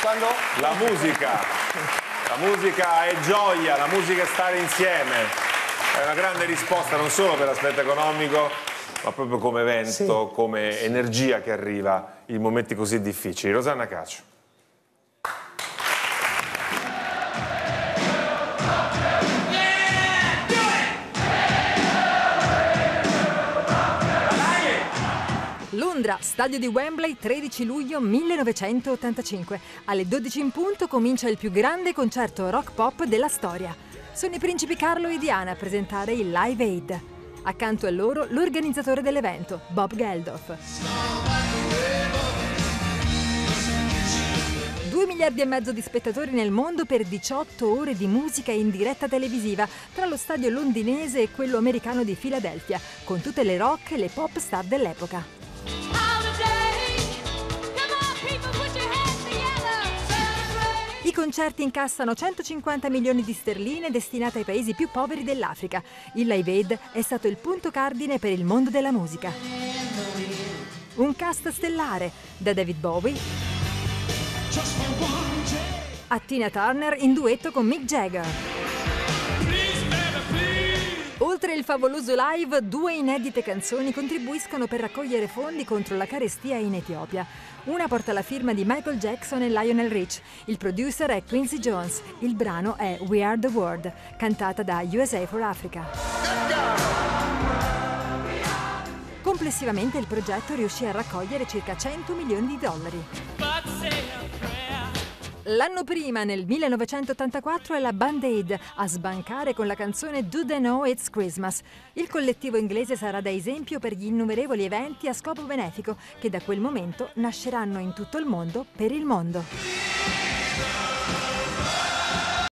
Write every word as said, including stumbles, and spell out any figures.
Quando? La musica. La musica è gioia, la musica è stare insieme. È una grande risposta non solo per l'aspetto economico, ma proprio come evento, sì. come energia che arriva in momenti così difficili. Rosanna Cacio. Londra, stadio di Wembley, tredici luglio millenovecentottantacinque. Alle dodici in punto comincia il più grande concerto rock pop della storia. Sono i principi Carlo e Diana a presentare il Live Aid. Accanto a loro l'organizzatore dell'evento, Bob Geldof. Due miliardi e mezzo di spettatori nel mondo per diciotto ore di musica in diretta televisiva tra lo stadio londinese e quello americano di Filadelfia, con tutte le rock e le pop star dell'epoca. I concerti incassano centocinquanta milioni di sterline destinate ai paesi più poveri dell'Africa. Il Live Aid è stato il punto cardine per il mondo della musica. Un cast stellare, da David Bowie a Tina Turner in duetto con Mick Jagger. Oltre il favoloso live, due inedite canzoni contribuiscono per raccogliere fondi contro la carestia in Etiopia. Una porta la firma di Michael Jackson e Lionel Rich. Il producer è Quincy Jones. Il brano è We Are the World, cantata da U S A for Africa. Complessivamente il progetto riuscì a raccogliere circa cento milioni di dollari. L'anno prima, nel millenovecentottantaquattro, è la Band Aid a sbancare con la canzone Do They Know It's Christmas. Il collettivo inglese sarà da esempio per gli innumerevoli eventi a scopo benefico che da quel momento nasceranno in tutto il mondo per il mondo.